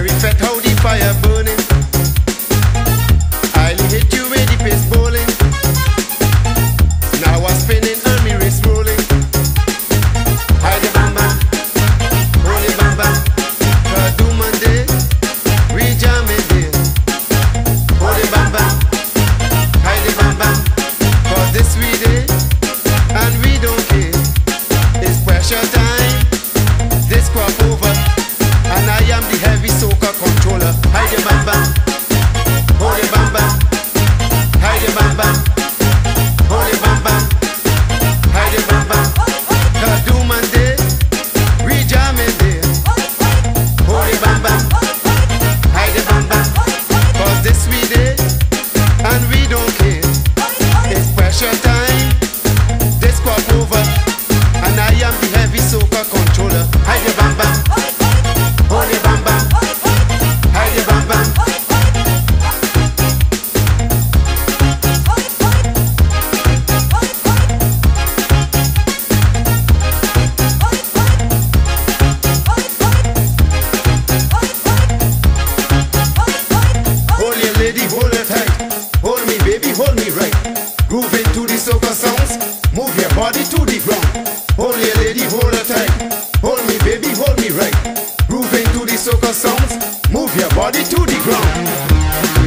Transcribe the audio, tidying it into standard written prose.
very fat, how the fire burning. I'll hit you with the pace bowling. Now I'm spinning and me wrist rolling. Hi the bam bam, hold it bam bam. Do Monday, we jam it there. Hold it bam bam, hi the bam bam. For this we day, and we don't care. It's pressure time, this crop over. And I am the heavy soca controller. Hi the bam bam, hold it bam bam. Hi the bam bam, hold it bam bam. Hi the bam bam. Do Monday, we jam it there. Hold it bam bam, hi the bam bam. Cause this we day, and we don't care. It's pressure time, this crop over. And I am the heavy soca controller. Hi the bam bam, hold it bam bam. Hi the bam bam. Hold your lady, hold her tight. Hold me baby, hold me right. Groove into the soca sounds. Move your body to the ground. Hold your lady, hold her tight. Hold me baby, hold me right. Groove into the soca sounds. Move your body to the ground.